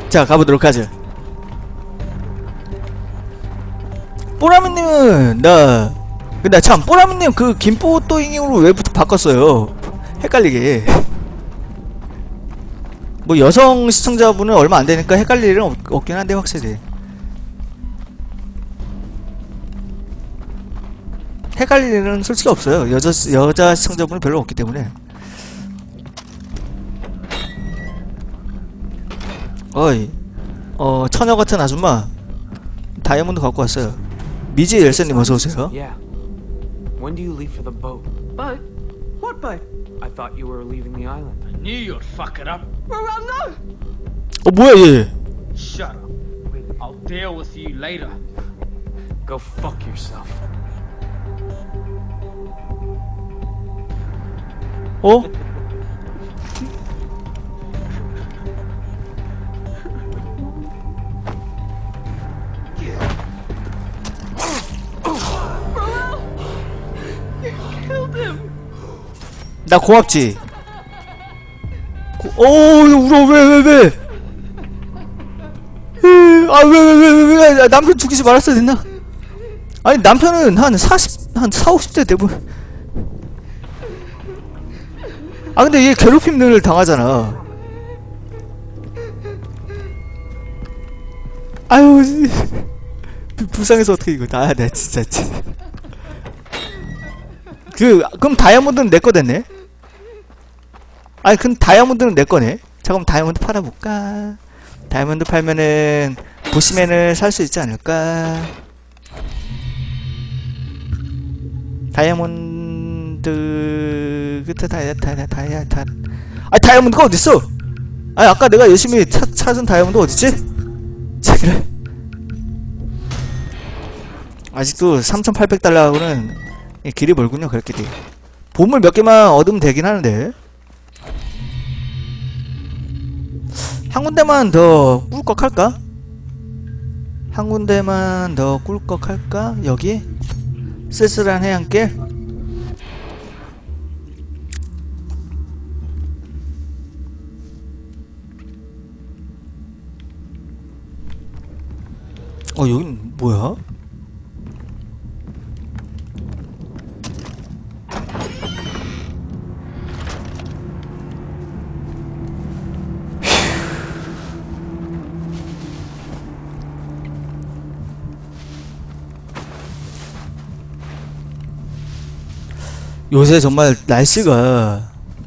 자, 가보도록 하죠. 뽀라미님은 근데 참 뽀라미님 그 김뽀또잉으로 왜부터 바꿨어요? 헷갈리게. 뭐 여성 시청자분은 얼마 안 되니까 헷갈릴 일은 없긴 한데 확실히 헷갈릴 일은 솔직히 없어요. 여자 시청자분은 별로 없기 때문에. 어이, 처녀 같은 아줌마 다이아몬드 갖고 왔어요. 미지 열쇠님 어서 오세요. Yeah. When do you leave for the boat? Boat? What boat? I thought you were leaving the island. I knew you'd fuck it up. Well, no! 뭐야 얘? Shut up. I'll deal with you later. Go fuck yourself. 어? 나 고맙지. 울어. 왜? 아, 왜? 남편 죽이지 말았어야 됐나? 아니, 남편은 한 50대 대부분. 아, 근데 얘 괴롭힘을 당하잖아. 아유, 불쌍해서 어떻게 이거. 나 진짜. 그럼 다이아몬드는 내 거 됐네? 아니, 그럼 다이아몬드는 내 거네? 자, 그럼 다이아몬드 팔아볼까? 다이아몬드 팔면은, 부시맨을 살 수 있지 않을까? 다이아몬드, 다이아몬드가 어딨어? 아니, 아까 내가 열심히 찾은 다이아몬드 어딨지? 자, 그래. 아직도 3,800달러하고는 길이 멀군요, 그렇게도. 보물 몇 개만 얻으면 되긴 하는데. 한 군데만 더 꿀꺽할까? 한 군데만 더 꿀꺽할까? 여기? 쓸쓸한 해안길? 여긴 뭐야? 요새 정말 날씨가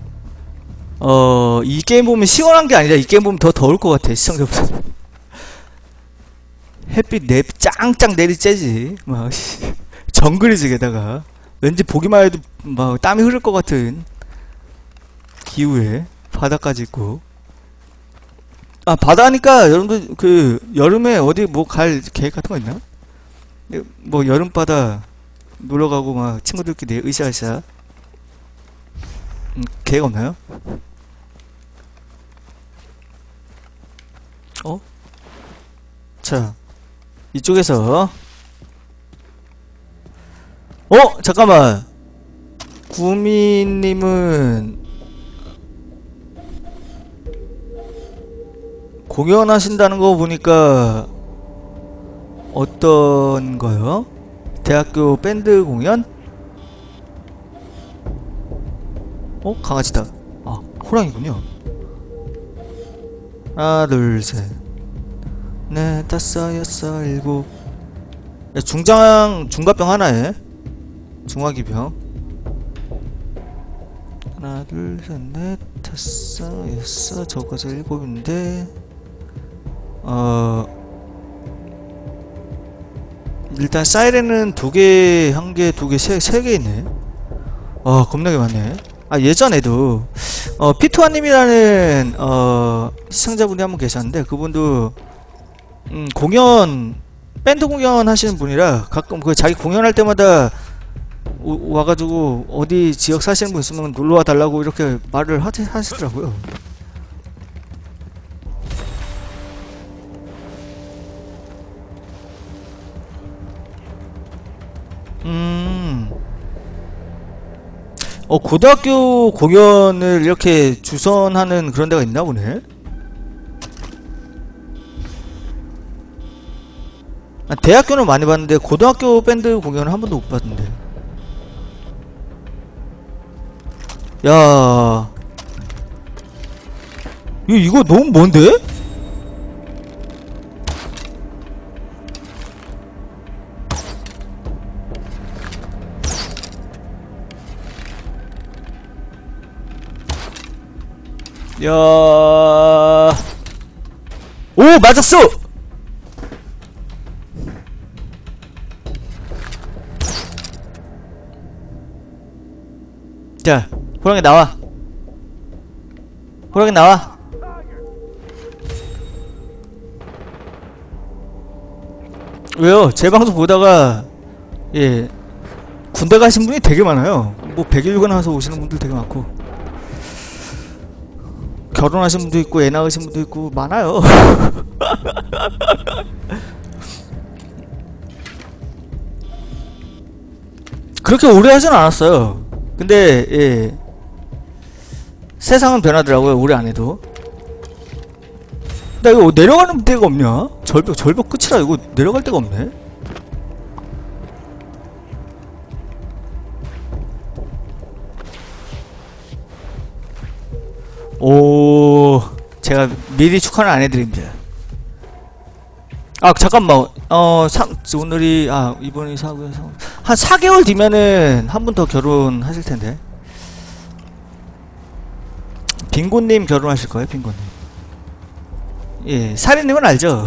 이 게임 보면 시원한 게 아니라 이 게임 보면 더 더울 것 같아. 시청자분들 햇빛 짱짱 내리쬐지 막 정글이지. 게다가 왠지 보기만 해도 막 땀이 흐를 것 같은 기후에 바다까지 있고. 아, 바다니까 여러분들 그 여름에 어디 뭐 갈 계획 같은 거 있나? 뭐 여름바다 놀러가고 막 친구들끼리 으쌰으쌰 계획 없나요? 자, 이쪽에서 잠깐만. 구미님은 공연하신다는 거 보니까 어떤 거요? 대학교 밴드 공연? 강아지다. 아, 호랑이군요. 하나, 둘, 셋, 넷, 다섯, 여섯, 일곱. 야, 중갑병 하나에 중화기병. 하나, 둘, 셋, 넷, 다섯, 여섯, 적어서 일곱인데, 일단 사이렌은 2개, 1개, 2개, 3개 있네. 겁나게 많네. 아, 예전에도 피투아님이라는 시청자분이 한 분 계셨는데, 그분도 공연, 밴드 공연 하시는 분이라 가끔 그 자기 공연할 때마다 와가지고 어디 지역 사시는 분 있으면 놀러와 달라고 이렇게 말을 하시더라고요. 고등학교 공연을 이렇게 주선하는 그런 데가 있나 보네? 대학교는 많이 봤는데 고등학교 밴드 공연은 한 번도 못 봤는데. 야, 이거 너무 먼데? 야, 오, 맞았어! 자, 호랑이 나와. 호랑이 나와. 왜요? 제 방송 보다가 예, 군대 가신 분이 되게 많아요. 뭐 100일간 와서 오시는 분들 되게 많고, 결혼하신 분도 있고 애 낳으신 분도 있고 많아요. 그렇게 오래 하진 않았어요. 근데 예, 세상은 변하더라고요. 오래 안 해도. 나 이거 내려가는 데가 없냐? 절벽 끝이라 이거 내려갈 데가 없네. 오, 제가 미리 축하는 안 해드립니다. 아, 잠깐만. 오늘이, 이번이 한 4개월 뒤면은 한 분 더 결혼하실 텐데. 빙고님 결혼하실 거예요, 빙고님. 예, 사리님은 알죠?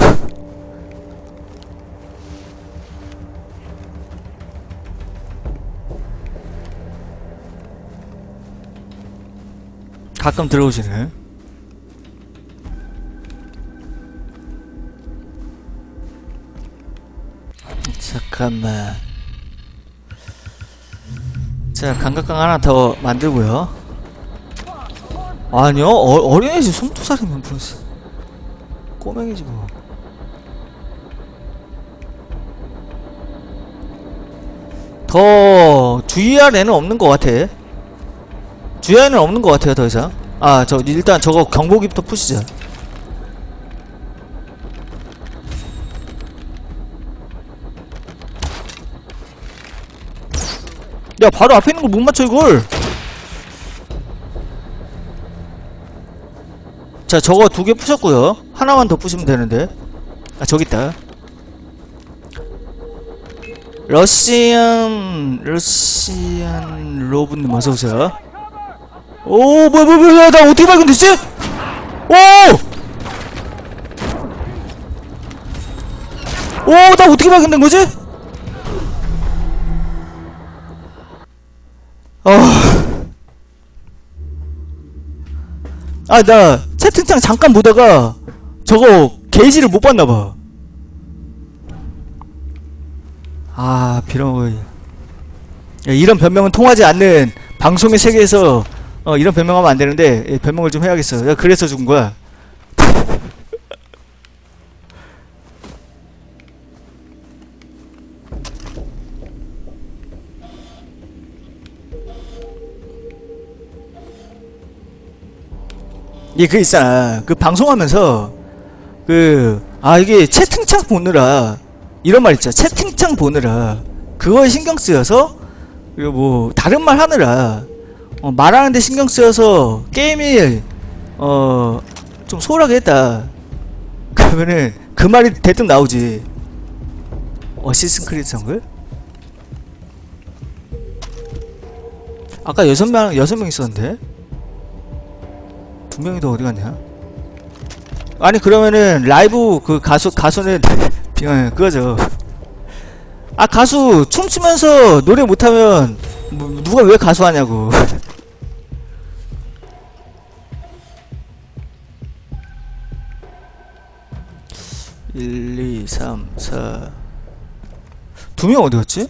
가끔 들어오시는. 잠깐만. 자, 감각강 하나 더 만들고요. 아니요, 어린애지. 22살이면 벌써 꼬맹이지 뭐. 더 주의할 애는 없는 것 같아. 주의할 애는 없는 것 같아요, 더 이상. 일단 저거 경보기부터 푸시자. 야, 바로 앞에 있는 걸 못 맞춰, 이걸. 자, 저거 2개 푸셨고요. 하나만 더 푸시면 되는데. 저기 있다. 러시안 로브님 어서오세요. 오, 뭐야, 나 어떻게 발견됐지? 나 어떻게 발견된 거지? 나 채팅창 잠깐 보다가 저거 게이지를 못 봤나봐. 비렁. 이런 변명은 통하지 않는 방송의 세계에서 이런 변명하면 안 되는데, 변명을 좀 해야겠어. 그래서 죽은 거야. 그 있잖아. 그 방송하면서 이게 채팅창 보느라, 이런 말 있잖아. 채팅창 보느라 그거에 신경 쓰여서, 그리고 뭐 다른 말 하느라 말하는데 신경 쓰여서 게임이 좀 소홀하게 했다. 그러면은 그 말이 대뜸 나오지. 어시스턴 크리드 정글? 아까 6명 있었는데 2명이 더 어디 갔냐? 아니, 그러면은 라이브 그 가수는 그거죠. 가수 춤추면서 노래 못하면 누가 왜 가수 하냐고. 1, 2, 3, 4. 2명 어디 갔지?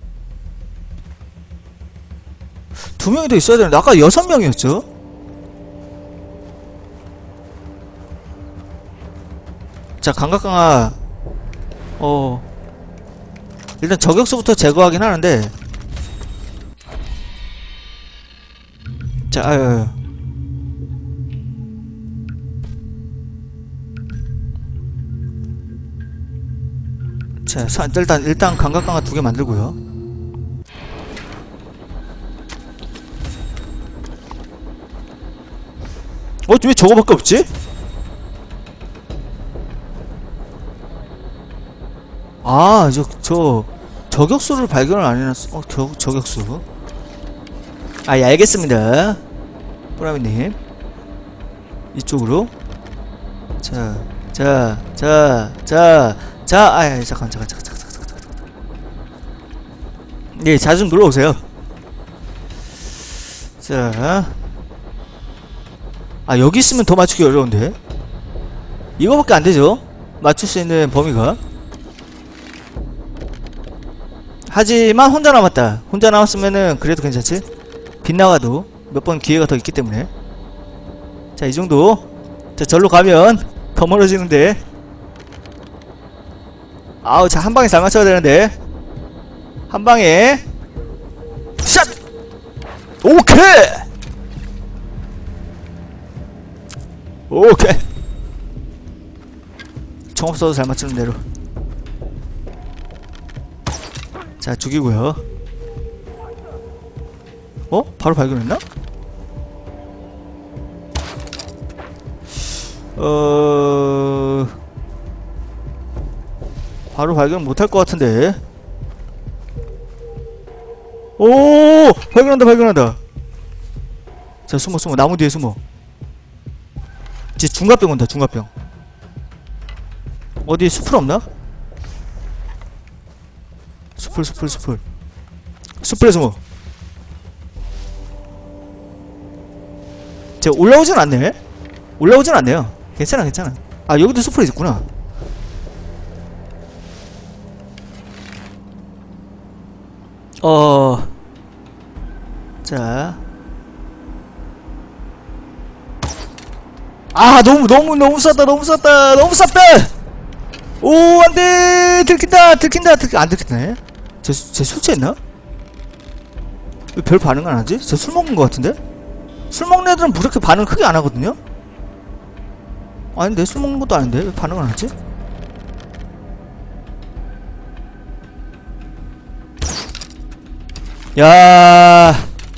2명이 더 있어야 되는데, 아까 6명이었죠? 자, 감각강화 일단 저격수부터 제거하긴 하는데. 자, 자, 일단 감각강화 2개 만들고요. 왜 저거밖에 없지? 아, 저격수를 발견을 안 해놨어. 저격수. 아, 예, 알겠습니다. 뿌라미님. 이쪽으로. 자, 아, 잠깐. 예, 자주 좀 놀러오세요. 자. 아, 여기 있으면 더 맞추기 어려운데? 이거밖에 안 되죠? 맞출 수 있는 범위가. 하지만 혼자 남았다. 혼자 남았으면은 그래도 괜찮지? 빗나가도 몇 번 기회가 더 있기 때문에. 자, 이 정도. 자, 절로 가면 더 멀어지는데. 아우, 자, 한 방에 잘 맞춰야 되는데. 한 방에. 샷! 오케이! 오케이! 총 없어도 잘 맞추는 대로. 자, 죽이고요. 바로 발견했나? 바로 발견 못할 것 같은데. 오! 발견한다. 자, 숨어. 나무 뒤에 숨어. 이제 중갑병 온다, 중갑병. 어디 숲을 없나? 숲에 숨어. 쟤 올라오진 않네요. 괜찮아. 아, 여기도 숲에 있구나. 자. 아, 너무 쌌다. 오, 안돼. 들킨다. 안 들키네. 쟤 술 취했나? 왜 별 반응 안 하지? 쟤 술 먹은 것 같은데? 술 먹는 애들은 그렇게 반응을 크게 안 하거든요? 아닌데, 술 먹는 것도 아닌데? 왜 반응을 안 하지? 야,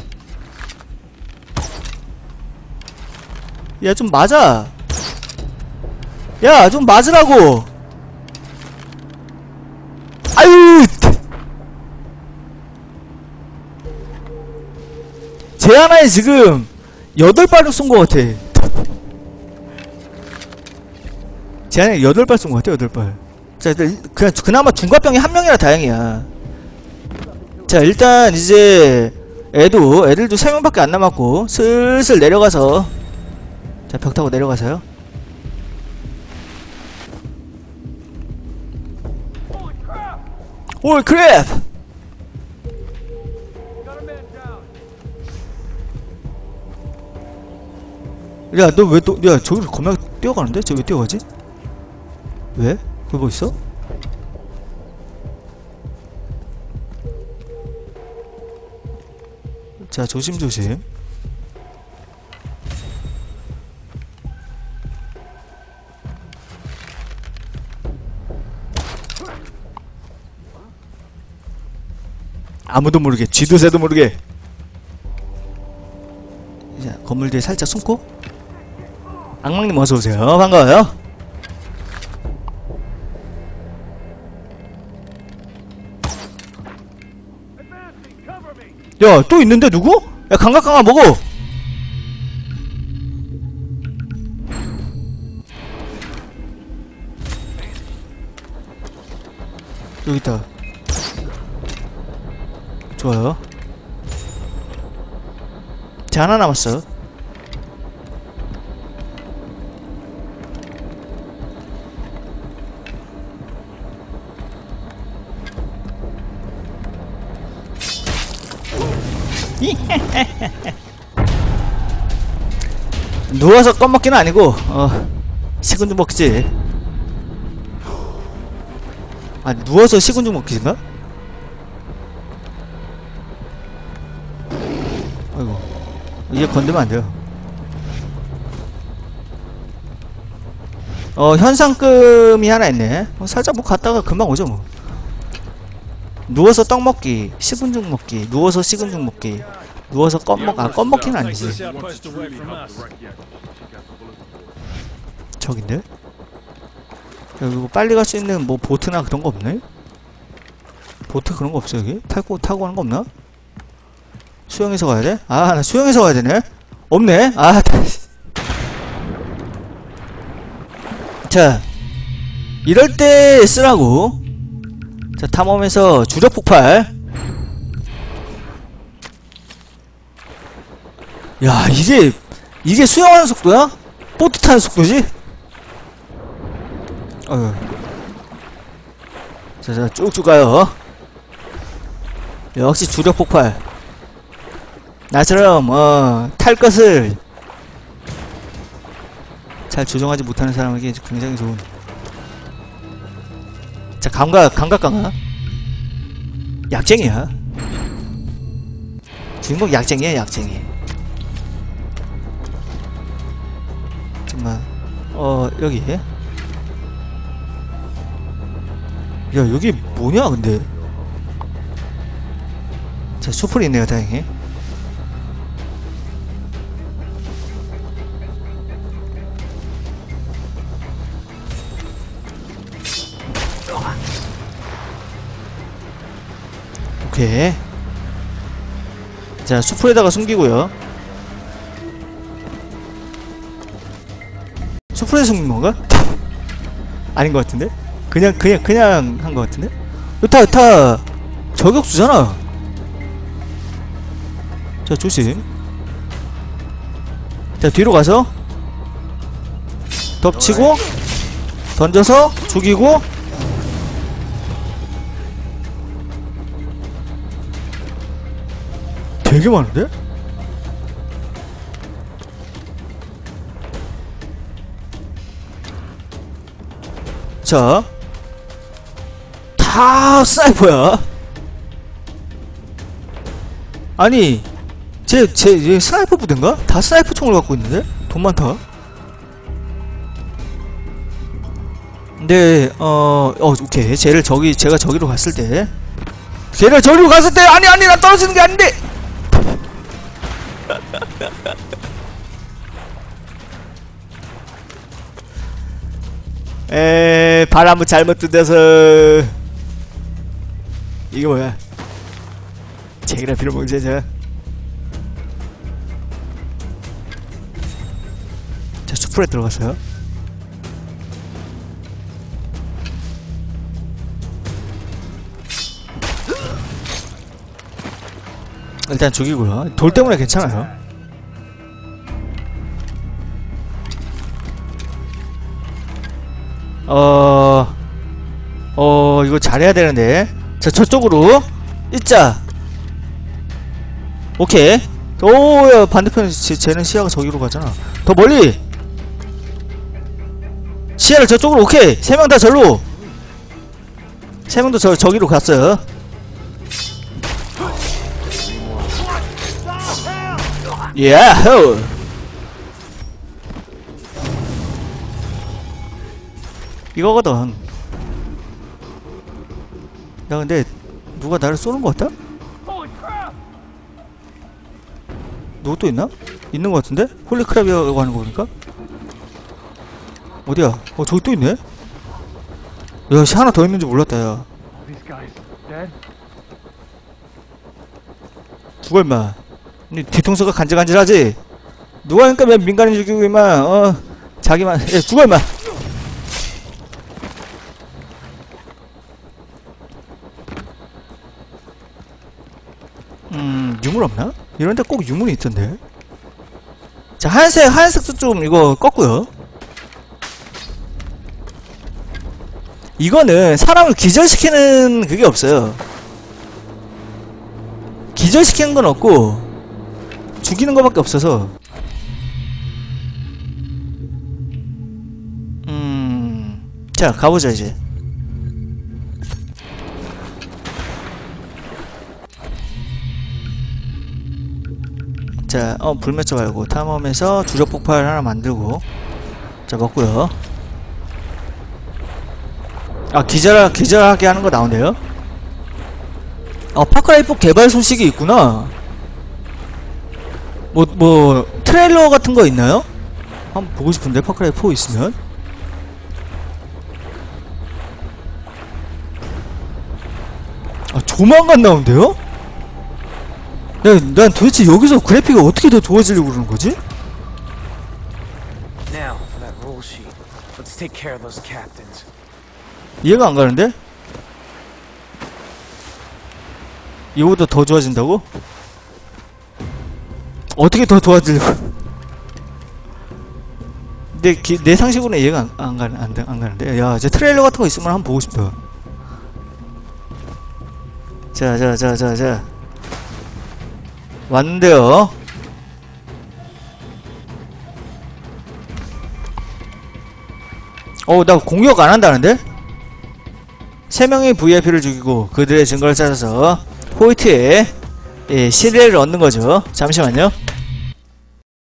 좀 맞아. 야, 좀 맞으라고. 아유, 쟤 하나에 지금 8발을 쏜 것 같아. 쟤 하나에 8발 쏜 것 같아. 8발. 자, 그나마 중과병이 한 명이라 다행이야. 자, 일단 이제 애들도 3명밖에 안 남았고 슬슬 내려가서. 자, 벽 타고 내려가서요. 올 크랩! 야, 너 왜 야, 저기로 겁나 뛰어가는데? 저 왜 뛰어가지? 왜? 그거 뭐 있어? 자, 조심조심. 아무도 모르게, 쥐도 새도 모르게. 자, 건물 뒤에 살짝 숨고. 악망님 어서오세요. 반가워요. 야, 또 있는데 누구? 야, 감각강화 먹어. 여기 있다. 좋아요. 쟤 하나 남았어. 누워서 껌먹기는 아니고 식은 죽 먹지. 아, 누워서 식은 죽 먹기인가? 아이고, 이게 건드면 안 돼요. 현상금이 하나 있네. 살짝 뭐 갔다가 금방 오죠 뭐. 누워서 떡 먹기, 식은 죽 먹기, 누워서 식은 죽 먹기, 누워서 껌 먹기는 아니지. 저긴데? 여기 뭐 빨리 갈 수 있는 뭐 보트나 그런 거 없네? 보트 그런 거 없어 여기? 타고 가는 거 없나? 수영해서 가야 돼? 아, 나 수영해서 가야 되네? 없네? 아, 자, 이럴 때 쓰라고. 자, 탐험에서 주력 폭발. 야, 이게 수영하는 속도야? 보트 타는 속도지? 자, 쭉쭉 가요. 역시 주력 폭발. 나처럼, 탈 것을 잘 조정하지 못하는 사람에게 굉장히 좋은. 자, 감각 강화. 약쟁이야. 주인공 약쟁이야, 약쟁이. 잠깐만. 여기. 야, 여기 뭐냐, 근데. 자, 수풀이 있네요, 다행히. 오케이. 자, 수풀에다가 숨기고요. 수풀에 숨긴 건가? 아닌 것 같은데? 그냥 한 것 같은데? 여타 저격수잖아. 자, 조심. 자, 뒤로 가서 덮치고 던져서 죽이고. 되게 많은데? 자, 다 스나이퍼야. 아니, 쟤 스나이퍼 부대인가? 다 스나이퍼 총을 갖고 있는데? 돈 많다. 근데, 오케이. 제가 저기로 갔을 때. 아니, 나 떨어지는 게 아닌데! 바람을 잘못 뜯어서. 이게 뭐야? 제기라 빌어먹자. 자, 수풀에 들어갔어요. 일단 죽이고요. 돌 때문에 괜찮아요. 이거 잘해야 되는데. 자, 저쪽으로 있자. 오케이. 야, 반대편에 쟤는 시야가 저기로 가잖아. 더 멀리 시야를 저쪽으로. 오케이. 3명 다 절로. 3명도 저기로 갔어요. 야호. 이거거든. 야, 근데 누가 나를 쏘는 것 같다? 누구 또 있나? 있는 것 같은데? 홀리크랩이라고 하는 거 보니까? 어디야? 저기 또 있네? 야, 씨, 하나 더 있는지 몰랐다, 야. 죽어, 임마. 뒤통수가 간질간질하지? 누가 하니까 왜 민간인 죽이고, 임마. 자기만. 야, 죽어, 임마. 유물 없나? 이런데 꼭 유물이 있던데. 자, 하얀색도 좀 이거 껐고요. 이거는 사람을 기절시키는 그게 없어요. 기절시키는 건 없고 죽이는 거밖에 없어서. 자, 가보자 이제. 자, 불멸자 말고 탐험에서 주력 폭발 하나 만들고. 자, 먹고요. 아, 기절하게 하는 거 나온대요? 아, 파크라이 4 개발 소식이 있구나. 트레일러 같은 거 있나요? 한번 보고 싶은데, 파크라이 4 있으면. 아, 조만간 나온대요? 난 도대체 여기서 그래픽이 어떻게 더 좋아지려고 그러는 거지? Now for that rule sheet. Let's take care of those captains. 이해가 안 가는데? 이거보다 더 좋아진다고? 어떻게 더 좋아지려고? 내 상식으로는 이해가 안 가는데. 야, 저 트레일러 같은 거 있으면 한번 보고 싶다. 자. 왔는데요. 나 공격 안 한다는데? 3명의 VIP를 죽이고 그들의 증거를 찾아서 호이트의 신뢰를 얻는 거죠. 잠시만요.